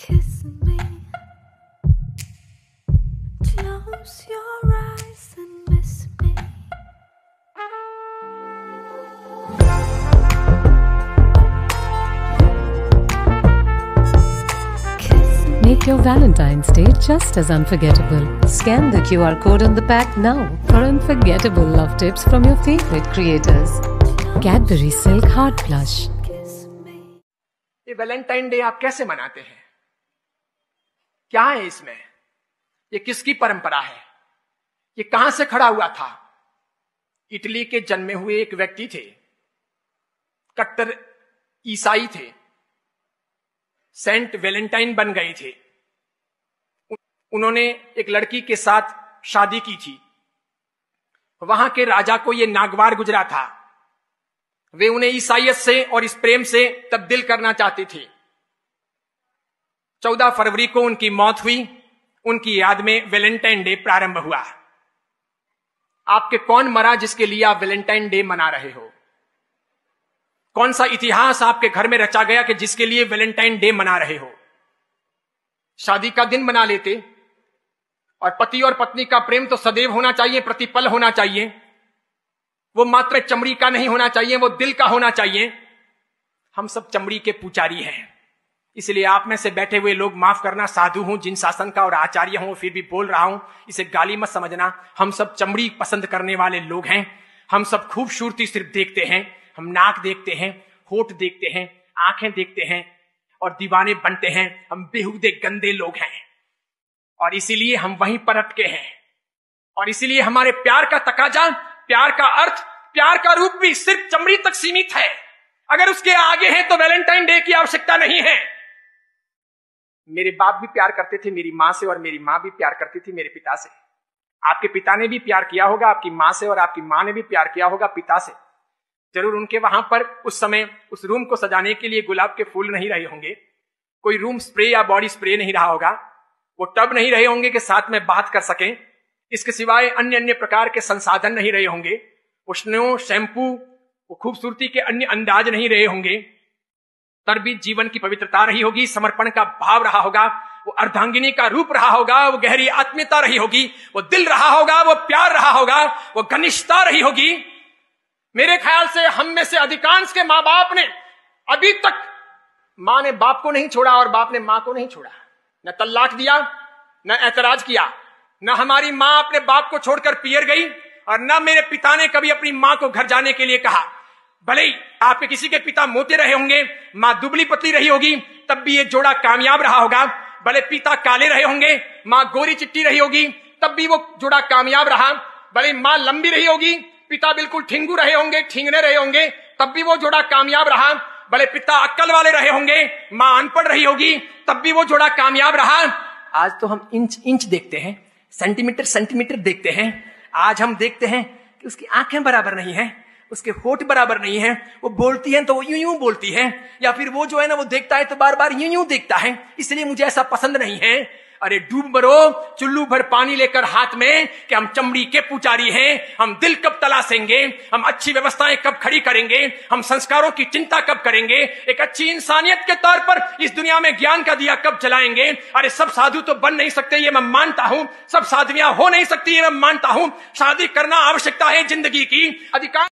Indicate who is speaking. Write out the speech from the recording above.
Speaker 1: Kiss me. Close your eyes and miss me.
Speaker 2: Make your Valentine's Day just as unforgettable. Scan the QR code on the pack now for unforgettable love tips from your favorite creators. Cadbury Silk Heart Blush.
Speaker 3: ये Valentine day आप कैसे मनाते हैं? क्या है इसमें? ये किसकी परंपरा है? ये कहां से खड़ा हुआ था? इटली के जन्मे हुए एक व्यक्ति थे, कट्टर ईसाई थे, सेंट वैलेंटाइन बन गए थे। उन्होंने एक लड़की के साथ शादी की थी। वहां के राजा को यह नागवार गुजरा था। वे उन्हें ईसाइयत से और इस प्रेम से तब्दील करना चाहते थे। 14 फरवरी को उनकी मौत हुई। उनकी याद में वैलेंटाइन डे प्रारंभ हुआ। आपके कौन मरा जिसके लिए आप वैलेंटाइन डे मना रहे हो? कौन सा इतिहास आपके घर में रचा गया कि जिसके लिए वैलेंटाइन डे मना रहे हो? शादी का दिन मना लेते। और पति और पत्नी का प्रेम तो सदैव होना चाहिए, प्रतिपल होना चाहिए। वो मात्र चमड़ी का नहीं होना चाहिए, वो दिल का होना चाहिए। हम सब चमड़ी के पुजारी हैं। इसलिए आप में से बैठे हुए लोग, माफ करना, साधु हूं, जिन शासन का और आचार्य हूं, फिर भी बोल रहा हूं, इसे गाली मत समझना। हम सब चमड़ी पसंद करने वाले लोग हैं। हम सब खूबसूरती सिर्फ देखते हैं। हम नाक देखते हैं, होठ देखते हैं, आंखें देखते हैं और दीवाने बनते हैं। हम बेहुदे गंदे लोग हैं और इसीलिए हम वहीं पर अटके हैं। और इसीलिए हमारे प्यार का तकाजा, प्यार का अर्थ, प्यार का रूप भी सिर्फ चमड़ी तक सीमित है। अगर उसके आगे है तो वैलेंटाइन डे की आवश्यकता नहीं है। मेरे बाप भी प्यार करते थे मेरी मां से, और मेरी मां भी प्यार करती थी मेरे पिता से। आपके पिता ने भी प्यार किया होगा आपकी मां से, और आपकी मां ने भी प्यार किया होगा पिता से। जरूर उनके वहां पर उस समय उस रूम को सजाने के लिए गुलाब के फूल नहीं रहे होंगे, कोई रूम स्प्रे या बॉडी स्प्रे नहीं रहा होगा, वो टब नहीं रहे होंगे कि साथ में बात कर सकें। इसके सिवाय अन्य अन्य प्रकार के संसाधन नहीं रहे होंगे, वो स्नो, शैम्पू, वो खूबसूरती के अन्य अंदाज नहीं रहे होंगे। तरबीज जीवन की पवित्रता रही होगी, समर्पण का भाव रहा होगा, वो अर्धांगिनी का रूप रहा होगा, वो गहरी आत्मीयता रही होगी, वो दिल रहा होगा, वो प्यार रहा होगा, वो घनिष्ठता रही होगी। मेरे ख्याल से हम में से अधिकांश के मां बाप ने अभी तक, मां ने बाप को नहीं छोड़ा और बाप ने मां को नहीं छोड़ा। न तल्लाक दिया, न ऐतराज किया। न हमारी मां अपने बाप को छोड़कर पियर गई, और न मेरे पिता ने कभी अपनी मां को घर जाने के लिए कहा। भले ही आपके किसी के पिता मोटे रहे होंगे, मां दुबली पतली रही होगी, तब भी ये जोड़ा कामयाब रहा होगा। भले पिता काले रहे होंगे, मां गोरी चिट्टी रही होगी, तब भी वो जोड़ा कामयाब रहा। भले मां लंबी रही होगी, पिता बिल्कुल ठिंगू रहे होंगे, ठिंगने रहे होंगे, तब भी वो जोड़ा कामयाब रहा। भले पिता अक्ल वाले रहे होंगे, मां अनपढ़ रही होगी, तब भी वो जोड़ा कामयाब रहा। आज तो हम इंच इंच देखते हैं, सेंटीमीटर सेंटीमीटर देखते हैं। आज हम देखते हैं कि उसकी आंखें बराबर नहीं है, उसके होठ बराबर नहीं है, वो बोलती है तो वो यूं यूं बोलती है, या फिर वो जो है ना, वो देखता है तो बार बार यूं यूं देखता है। इसलिए मुझे ऐसा पसंद नहीं है। अरे डूब मरो चुल्लू भर पानी लेकर हाथ में कि हम चमड़ी के पुजारी हैं। हम दिल कब तलाशेंगे? हम अच्छी व्यवस्थाएं कब खड़ी करेंगे? हम संस्कारों की चिंता कब करेंगे? एक अच्छी इंसानियत के तौर पर इस दुनिया में ज्ञान का दिया कब जलाएंगे? अरे सब साधु तो बन नहीं सकते, ये मैं मानता हूं। सब साधवियां हो नहीं सकती, ये मैं मानता हूं। शादी करना आवश्यकता है जिंदगी की। अधिकांश